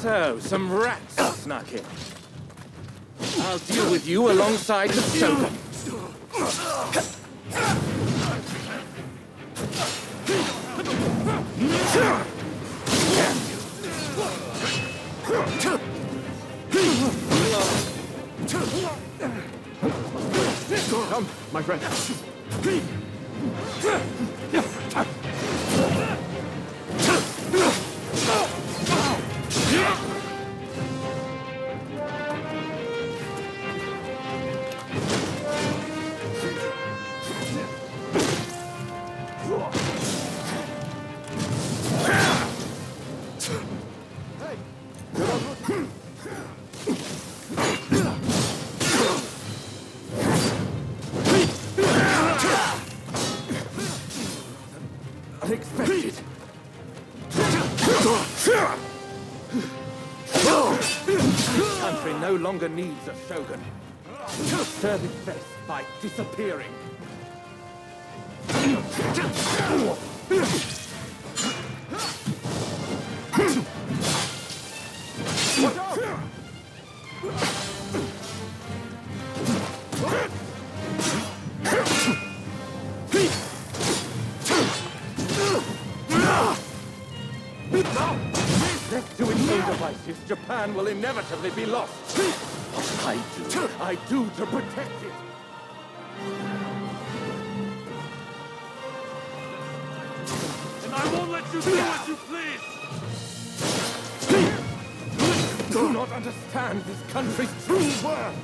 So, some rats snuck in. I'll deal with you alongside the Shogun. Come, my friend. Unexpected. This country no longer needs a shogun. Serve it best by disappearing. Left to its own devices, Japan will inevitably be lost. I do to protect it. And I won't let you do as you please! Do not understand this country's true worth.